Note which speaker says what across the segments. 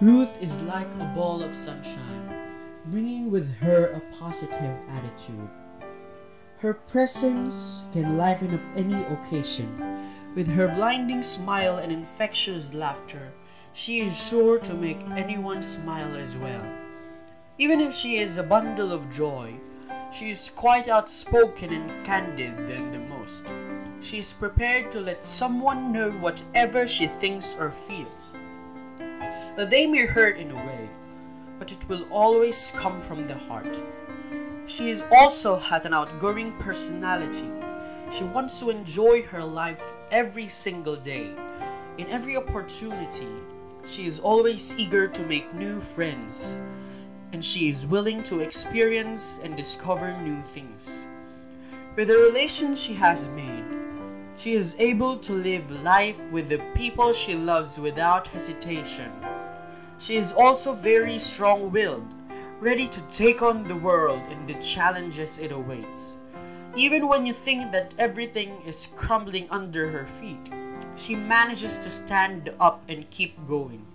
Speaker 1: Ruth is like a ball of sunshine, bringing with her a positive attitude. Her presence can liven up any occasion. With her blinding smile and infectious laughter, she is sure to make anyone smile as well. Even if she is a bundle of joy, she is quite outspoken and candid than the most. She is prepared to let someone know whatever she thinks or feels. That they may hurt in a way, but it will always come from the heart. She also has an outgoing personality. She wants to enjoy her life every single day. In every opportunity, she is always eager to make new friends, and she is willing to experience and discover new things. With the relations she has made, she is able to live life with the people she loves without hesitation. She is also very strong-willed, ready to take on the world and the challenges it awaits. Even when you think that everything is crumbling under her feet, she manages to stand up and keep going.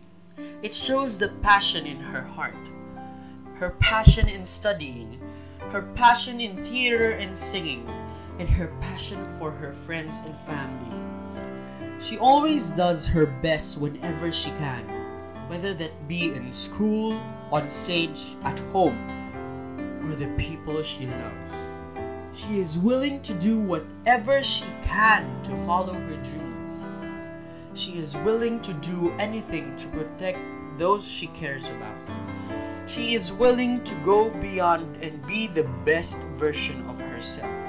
Speaker 1: It shows the passion in her heart, her passion in studying, her passion in theater and singing, and her passion for her friends and family. She always does her best whenever she can, whether that be in school, on stage, at home, or the people she loves. She is willing to do whatever she can to follow her dreams. She is willing to do anything to protect those she cares about. She is willing to go beyond and be the best version of herself.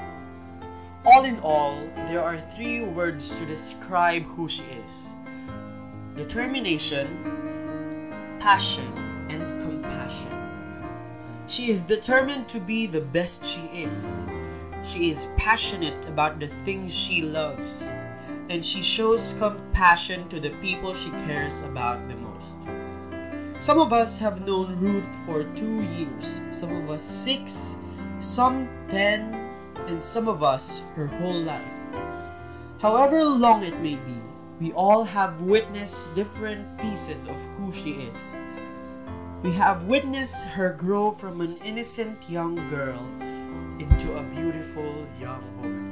Speaker 1: All in all, there are 3 words to describe who she is: determination, passion, and compassion. She is determined to be the best she is. She is passionate about the things she loves, and she shows compassion to the people she cares about the most. Some of us have known Ruth for 2 years, some of us 6, some 10, and some of us her whole life. However long it may be, we all have witnessed different pieces of who she is. We have witnessed her grow from an innocent young girl into a beautiful young woman.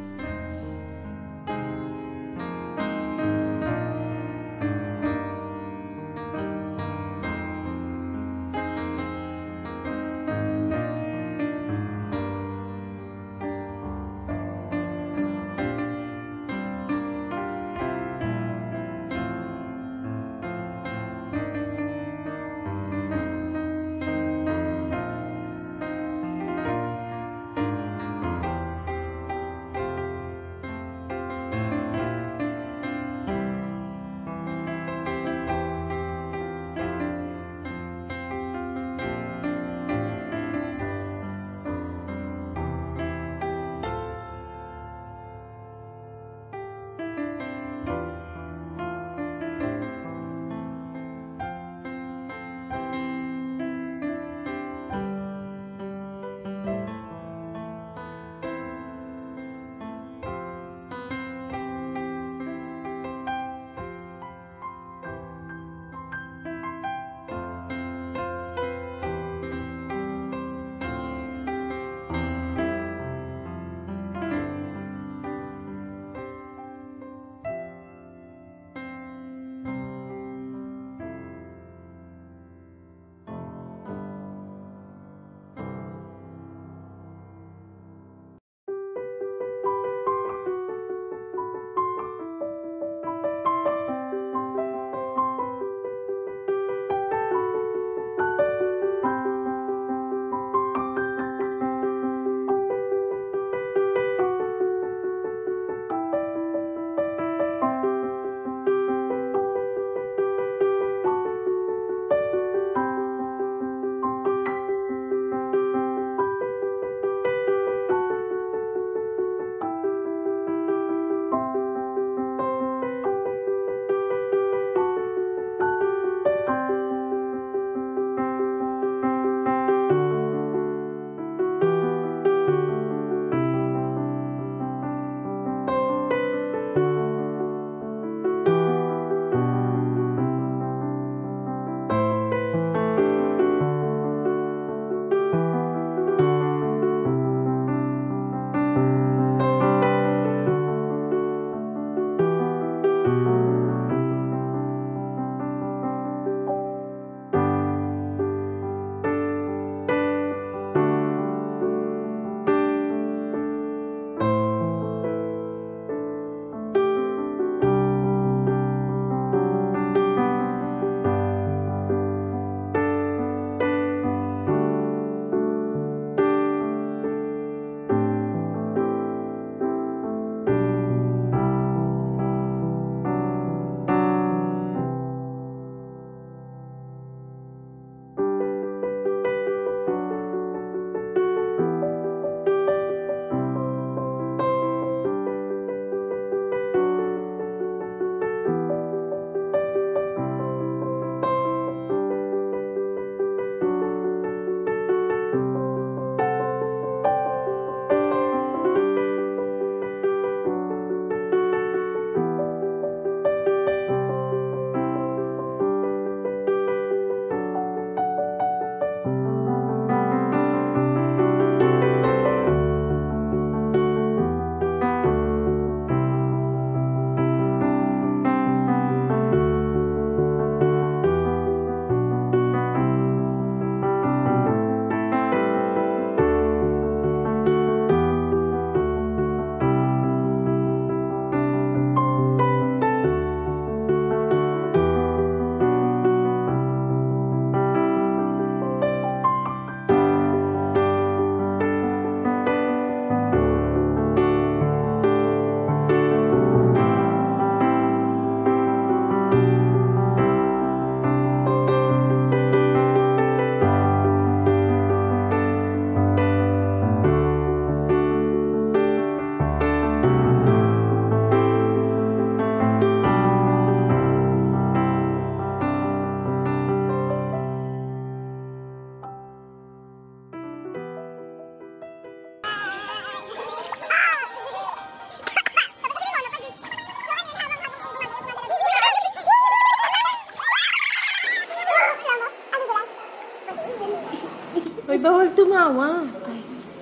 Speaker 2: Ay, bawal tumawa. Ay.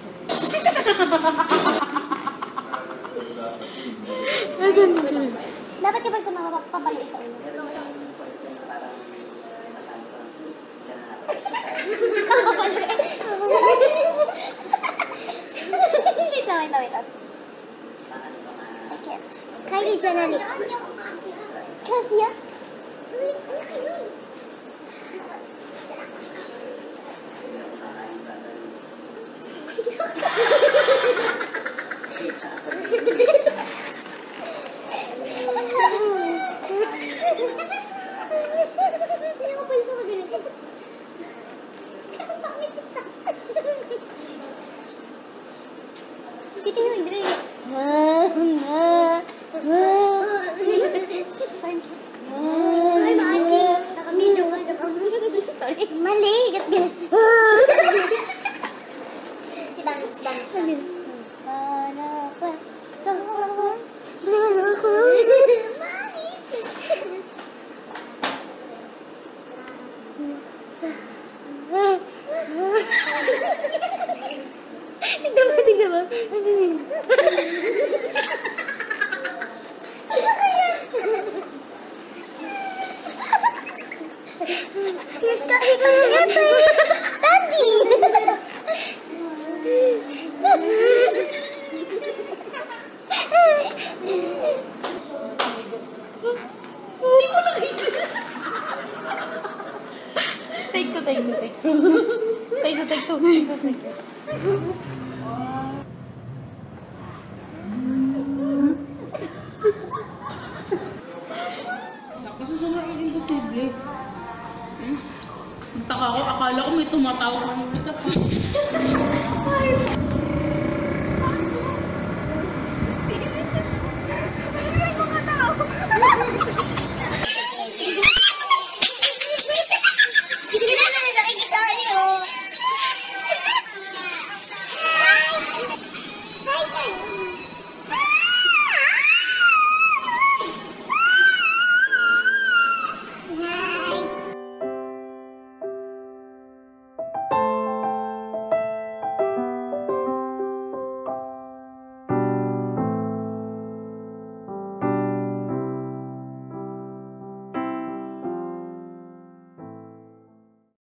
Speaker 2: Ay, ganun.
Speaker 3: Dapat kapag tumawa, papalik sa ulo. Wait lang. I can't. Kylie Jenner lips. Cassia? Hindi ako pwede sa magalit. Dito yung hindi. Ay, maaji. Nakamidyo ka. Sorry. Mali. Si Dan. Tignan mo. You're stuck on the airplane! Daddy! Hindi ko nakikita.
Speaker 2: Take two. Kasi sobrang imposible. Nagtaka ko, akala ko may tumatawag ng kita pa.